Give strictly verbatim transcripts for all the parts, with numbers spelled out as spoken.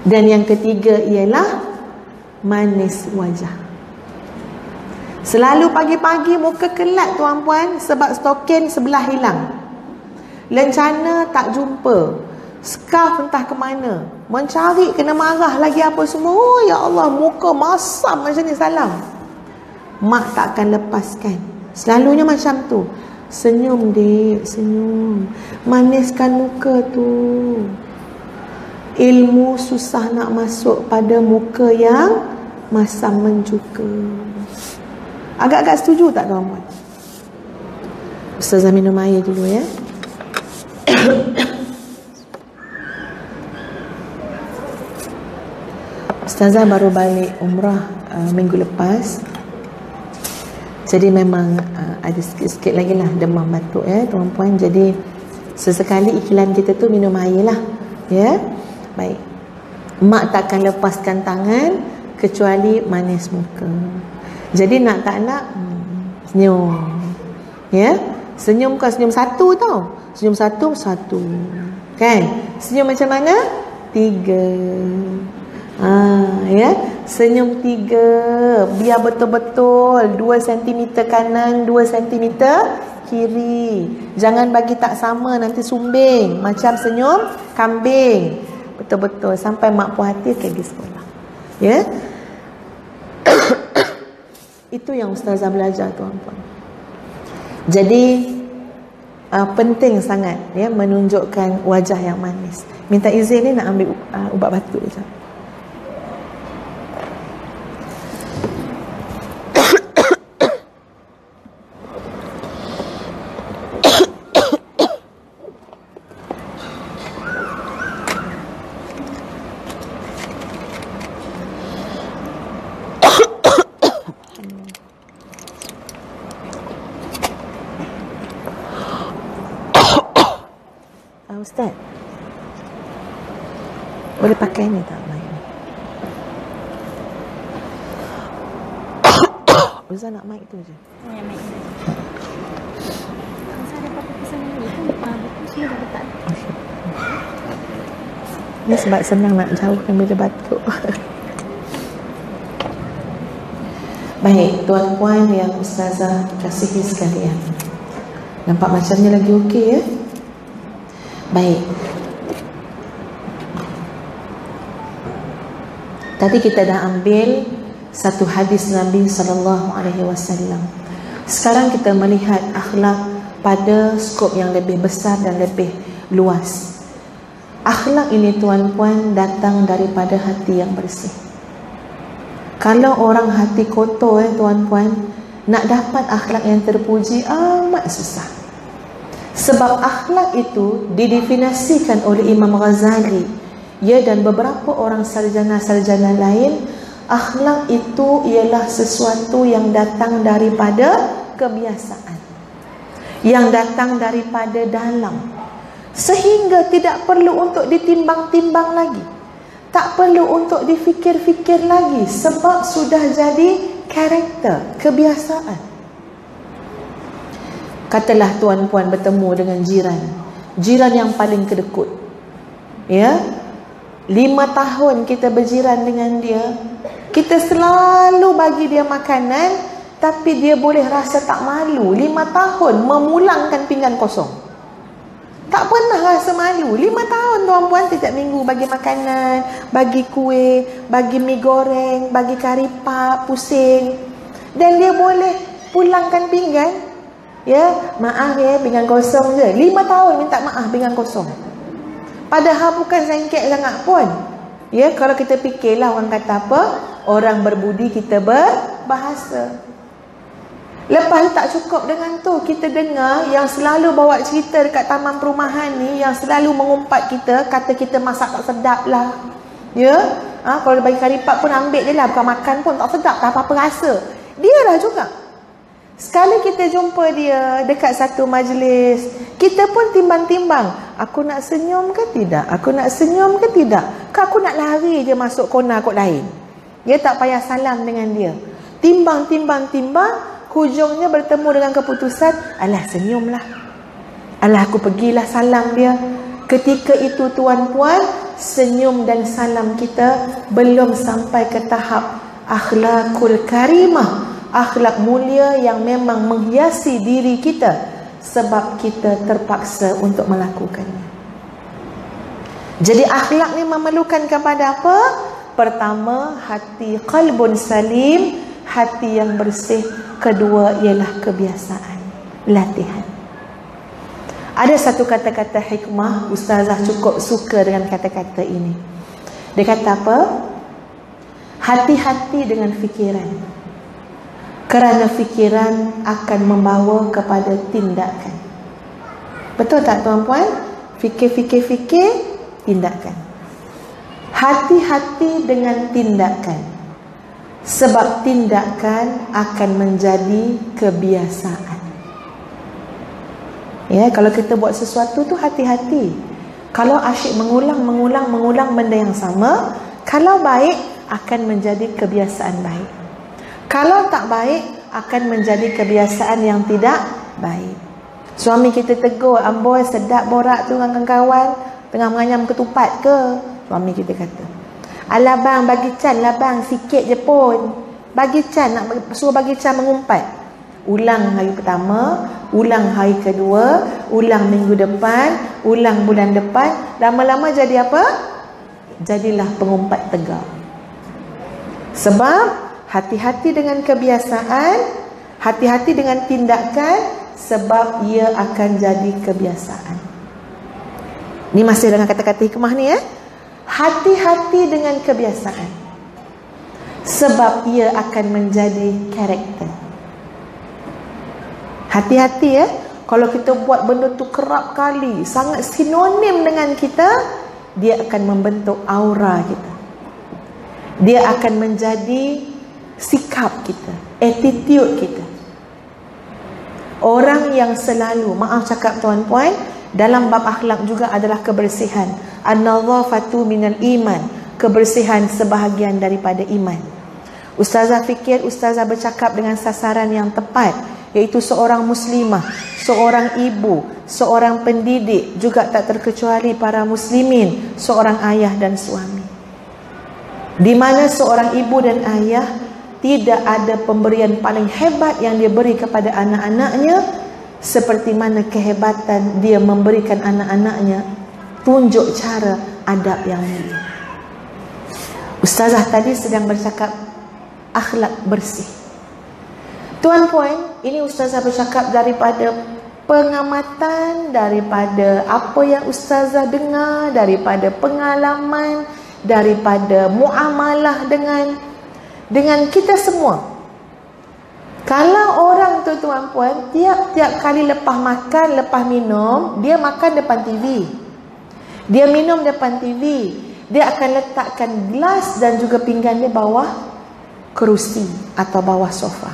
Dan yang ketiga ialah manis wajah. Selalu pagi-pagi muka kelat tuan-puan sebab stokin sebelah hilang. Lencana tak jumpa. Scarf entah ke mana. Mencari kena marah lagi apa semua. Oh ya Allah, muka masam macam ni salam. Mak tak akan lepaskan. Selalunya macam tu. Senyum dek, senyum. Maniskan muka tu. Ilmu susah nak masuk pada muka yang masam mencuka. Agak-agak setuju tak tuan-puan? Ustazah minum air dulu ya. Ustazah baru balik umrah uh, minggu lepas. Jadi memang uh, ada sikit-sikit lagi lah demam batuk ya tuan-puan. Jadi sesekali iklan kita tu minum air lah ya. Baik. Mak takkan lepaskan tangan kecuali manis muka. Jadi nak tak nak hmm, senyum. Ya. Senyum bukan senyum satu tau. Senyum satu satu. Kan? Senyum macam mana? Tiga. Ha, ya. Senyum tiga. Biar betul-betul dua sentimeter kanan, dua sentimeter kiri. Jangan bagi tak sama nanti sumbing. Macam senyum kambing. Betul-betul sampai mak puas hati pergi sekolah. Ya. Itu yang ustazah belajar tuan-tuan. Jadi uh, penting sangat ya menunjukkan wajah yang manis. Minta izin ni nak ambil uh, ubat batuk je. Ustaz, boleh pakai ni tak mic ni? Ustaz nak mic tu je. Oh, yang mic tu. Ustaz ada apa-apa pesan ni kan? Buku semua dah letak. Ni sebab senang nak jauhkan bila batuk. Baik, tuan-puan yang ustazah kasihi sekalian. Nampak macamnya lagi okey ya? Baik. Tadi kita dah ambil satu hadis Nabi sallallahu alaihi wasallam. Sekarang kita melihat akhlak pada skop yang lebih besar dan lebih luas. Akhlak ini tuan-puan datang daripada hati yang bersih. Kalau orang hati kotor eh tuan-puan, nak dapat akhlak yang terpuji amat susah. Sebab akhlak itu didefinisikan oleh Imam Ghazali ya dan beberapa orang sarjana-sarjana lain. Akhlak itu ialah sesuatu yang datang daripada kebiasaan, yang datang daripada dalam, sehingga tidak perlu untuk ditimbang-timbang lagi, tak perlu untuk difikir-fikir lagi, sebab sudah jadi karakter, kebiasaan. Katalah tuan-puan bertemu dengan jiran, jiran yang paling kedekut, ya, lima tahun kita berjiran dengan dia, kita selalu bagi dia makanan, tapi dia boleh rasa tak malu. Lima tahun memulangkan pinggan kosong, tak pernah rasa malu. Lima tahun tuan-puan setiap minggu bagi makanan, bagi kuih, bagi mi goreng, bagi kari pap, pusing, dan dia boleh pulangkan pinggan. Ya, maaf ya, pinggan kosong je. Lima tahun minta maaf pinggan kosong. Padahal bukan sengket sangat pun. Ya, kalau kita fikirlah orang kata apa? Orang berbudi kita berbahasa. Lepas tak cukup dengan tu, kita dengar yang selalu bawa cerita dekat taman perumahan ni, yang selalu mengumpat kita, kata kita masak tak sedap lah. Ya, ha, kalau bagi kari pap pun ambil je lah, bukan makan pun tak sedap, tak apa-apa rasa. Dia lah juga. Sekali kita jumpa dia dekat satu majlis, kita pun timbang-timbang, aku nak senyum ke tidak? Aku nak senyum ke tidak? Ke aku nak lari je masuk kona kot lain? Dia tak payah salam dengan dia. Timbang-timbang-timbang, hujungnya bertemu dengan keputusan, alah senyumlah, alah aku pergilah salam dia. Ketika itu tuan-puan, senyum dan salam kita belum sampai ke tahap akhlakul karimah, akhlak mulia yang memang menghiasi diri kita sebab kita terpaksa untuk melakukannya. Jadi akhlak ni memerlukan kepada apa? Pertama, hati qalbun salim, hati yang bersih. Kedua ialah kebiasaan, latihan. Ada satu kata-kata hikmah, Ustazah cukup suka dengan kata-kata ini. Dia kata apa? Hati-hati dengan fikiran, kerana fikiran akan membawa kepada tindakan. Betul tak tuan-puan? Fikir-fikir-fikir, tindakan. Hati-hati dengan tindakan, sebab tindakan akan menjadi kebiasaan. Ya, kalau kita buat sesuatu tu hati-hati. Kalau asyik mengulang, mengulang, mengulang benda yang sama, kalau baik akan menjadi kebiasaan baik. Kalau tak baik akan menjadi kebiasaan yang tidak baik. Suami kita tegur, amboi sedap borak tu dengan kawan, tengah menganyam ketupat ke? Suami kita kata, alah bang, bagi Chan lah bang, sikit je pun. Bagi Chan, nak suruh bagi Chan mengumpat. Ulang hari pertama, ulang hari kedua, ulang minggu depan, ulang bulan depan. Lama-lama jadi apa? Jadilah pengumpat tegar. Sebab hati-hati dengan kebiasaan, hati-hati dengan tindakan, sebab ia akan jadi kebiasaan. Ni masih dengan kata-kata hikmah ni ya. Hati-hati dengan kebiasaan, sebab ia akan menjadi karakter. Hati-hati ya. Kalau kita buat benda tu kerap kali, sangat sinonim dengan kita, dia akan membentuk aura kita. Dia akan menjadi sikap kita, attitude kita. Orang yang selalu, maaf cakap tuan-puan, dalam bab akhlak juga adalah kebersihan. An-nadhafatu minal iman, kebersihan sebahagian daripada iman. Ustazah fikir Ustazah bercakap dengan sasaran yang tepat, iaitu seorang muslimah, seorang ibu, seorang pendidik, juga tak terkecuali para muslimin, seorang ayah dan suami. Di mana seorang ibu dan ayah, tidak ada pemberian paling hebat yang dia beri kepada anak-anaknya seperti mana kehebatan dia memberikan anak-anaknya tunjuk cara adab yang mulia. Ustazah tadi sedang bercakap akhlak bersih. Tuan-puan, ini Ustazah bercakap daripada pengamatan, daripada apa yang Ustazah dengar, daripada pengalaman, daripada muamalah dengan dengan kita semua. Kalau orang tu tuan-puan, tiap-tiap kali lepas makan, lepas minum, dia makan depan T V, dia minum depan T V, dia akan letakkan gelas dan juga pinggan dia bawah kerusi atau bawah sofa.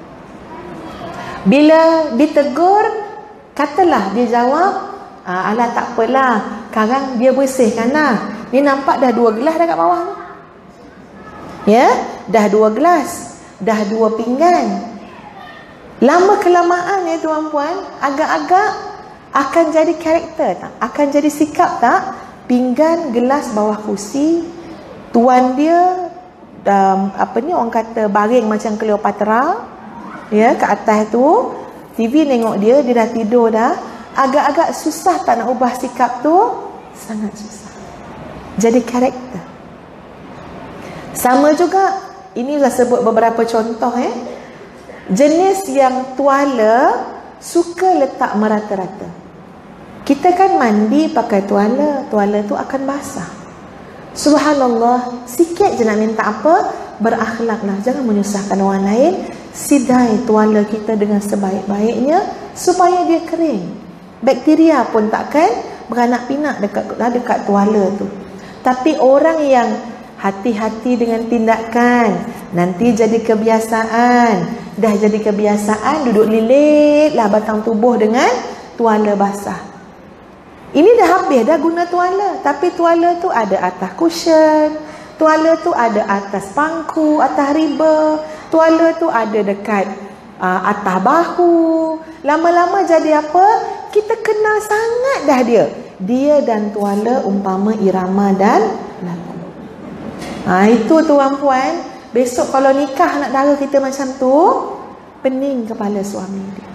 Bila ditegur, katalah dia jawab, alah tak apalah, sekarang dia bersihkan lah. Ni nampak dah dua gelas dah kat bawah. Ya, dah dua gelas, dah dua pinggan. Lama kelamaan ya tuan-puan, agak-agak akan jadi karakter tak? Akan jadi sikap tak? Pinggan, gelas bawah kursi, tuan dia um, apa ni orang kata baring macam Cleopatra, ya, ke atas tu, T V tengok dia, dia dah tidur dah. Agak-agak susah tak nak ubah sikap tu? Sangat susah. Jadi karakter. Sama juga, ini dah sebut beberapa contoh eh. Jenis yang tuala suka letak merata-rata. Kita kan mandi pakai tuala, tuala tu akan basah. Subhanallah, sikit je nak minta apa? Berakhlaklah, jangan menyusahkan orang lain. Sidai tuala kita dengan sebaik-baiknya supaya dia kering. Bakteria pun takkan beranak pinak dekat dekat tuala tu. Tapi orang yang hati-hati dengan tindakan, nanti jadi kebiasaan. Dah jadi kebiasaan, duduk lilitlah batang tubuh dengan tuala basah. Ini dah habis dah guna tuala. Tapi tuala tu ada atas cushion, tuala tu ada atas pangku, atas riba, tuala tu ada dekat uh, atas bahu. Lama-lama jadi apa? Kita kenal sangat dah dia. dia dan tuala umpama irama dan lagu. Ha, itu tuan-puan, besok kalau nikah anak dara kita macam tu, pening kepala suami dia.